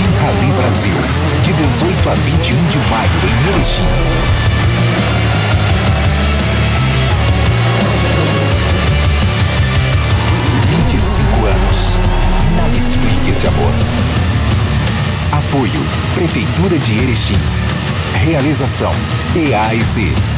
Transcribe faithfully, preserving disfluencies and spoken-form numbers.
Team Rally Brasil, de dezoito a vinte e um de maio em Erechim. vinte e cinco anos. Nada explica esse amor. Apoio Prefeitura de Erechim. Realização E A E C.